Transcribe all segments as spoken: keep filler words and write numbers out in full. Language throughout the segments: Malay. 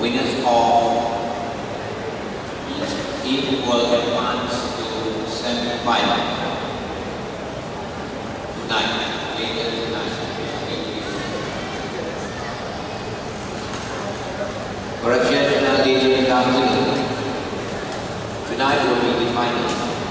winners of each team will advance to semi-final tonight, later tonight. Correction, ladies and gentlemen. Tonight will be the final.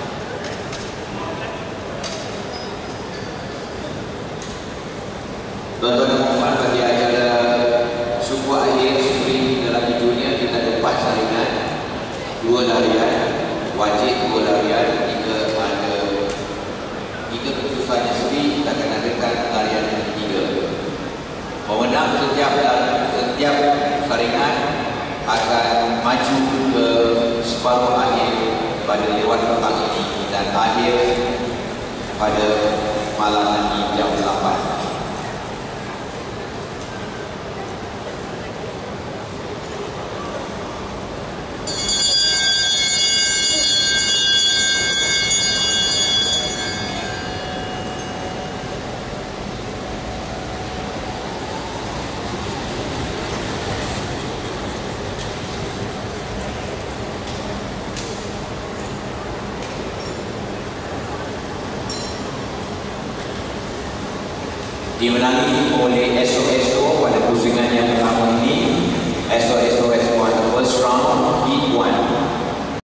Tuan-tuan dan puan, bagi acara suku akhir sprint dalam dunia kita ada empat saringan, dua larian wajib, dua larian, jika ada jika keputusannya sendiri kita akan adakan larian yang ketiga. Pemenang setiap setiap saringan akan maju ke separuh akhir pada lewat petang ini dan akhir pada malam nanti jam delapan. Dimenangi oleh S O S O pada pusingan yang pertama ini. S O S O has won the first round, heat one.